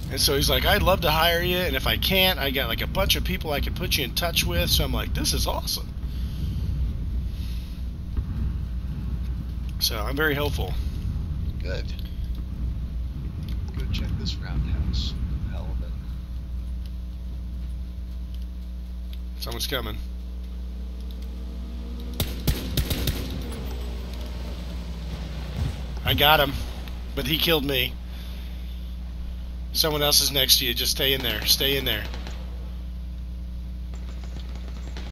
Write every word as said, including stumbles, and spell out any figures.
And so he's like, I'd love to hire you, and if I can't, I got like a bunch of people I could put you in touch with. So I'm like, this is awesome. So I'm very hopeful. Good. Go check this roundhouse. Hell of it. Someone's coming. I got him, but he killed me. Someone else is next to you. Just stay in there. Stay in there.